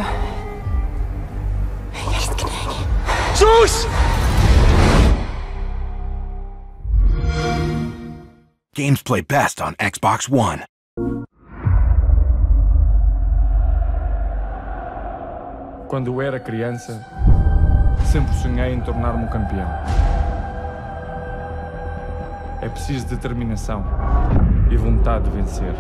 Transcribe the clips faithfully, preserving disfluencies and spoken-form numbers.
FIFA. Jag älskar dig. Sus! Games play best on Xbox One. Quando eu era criança, sempre sonhei em tornar-me um campeão. É preciso determinação e vontade de vencer.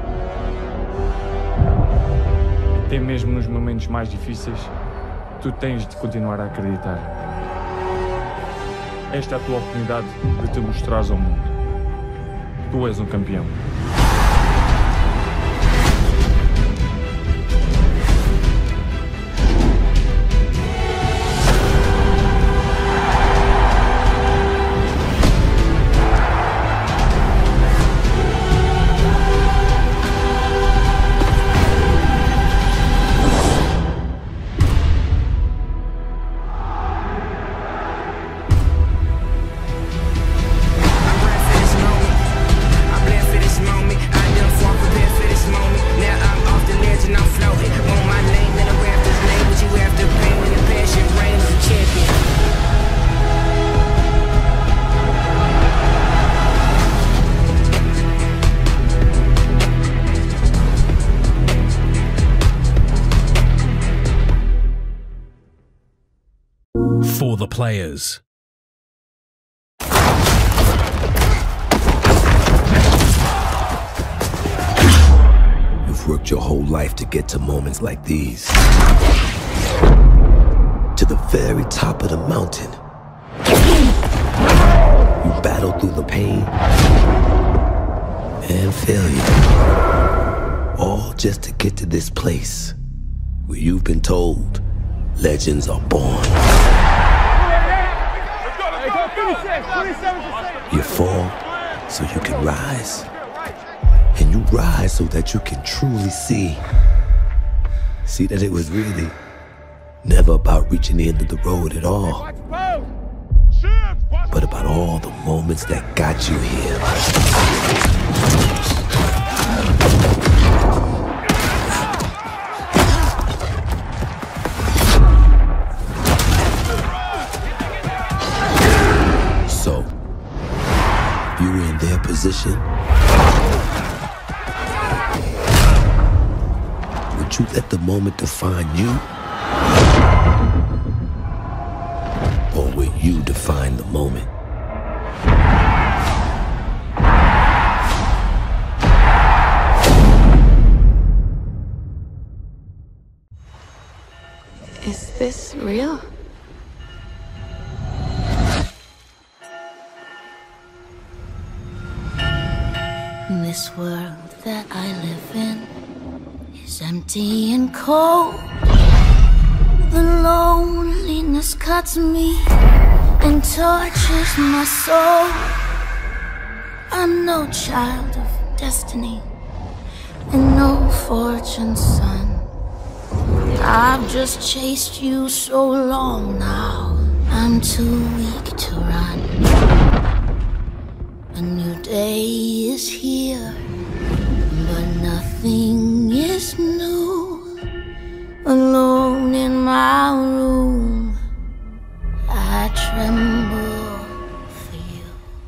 Até mesmo nos momentos mais difíceis, tu tens de continuar a acreditar. Esta é a tua oportunidade de te mostrares ao mundo. Tu és um campeão. For the players. You've worked your whole life to get to moments like these. To the very top of the mountain. You battled through the pain and failure. All just to get to this place where you've been told legends are born. You fall so you can rise. And you rise so that you can truly see. See that it was really never about reaching the end of the road at all, but about all the moments that got you here. So, if you were in their position, would you let the moment define you? Or will you define the moment? Is this real? This world that I live in is empty and cold. The loneliness cuts me and tortures my soul. I'm no child of destiny and no fortune's son. I've just chased you so long now, I'm too weak to run. A new day is here, but nothing is new. Alone in my room, I tremble for you.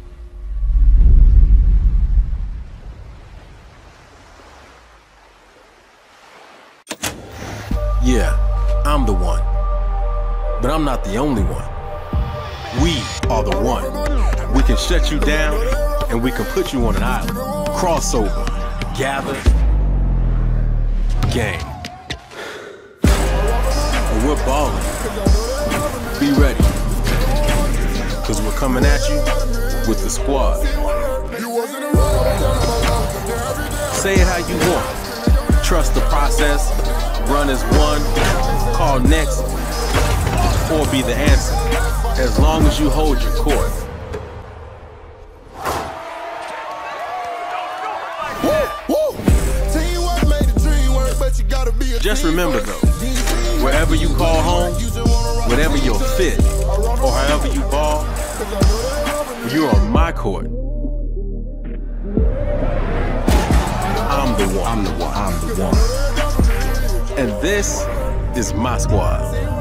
Yeah, I'm the one. But I'm not the only one. We are the one. We can shut you down, and we can put you on an island. Crossover, gather, game. And we're balling. Be ready. Cause we're coming at you with the squad. Say it how you want. Trust the process. Run as one. Call next. Or be the answer. As long as you hold your court. Just remember though, wherever you call home, whatever your fit, or however you ball, you're on my court. I'm the one. I'm the one. I'm the one. And this This is my squad.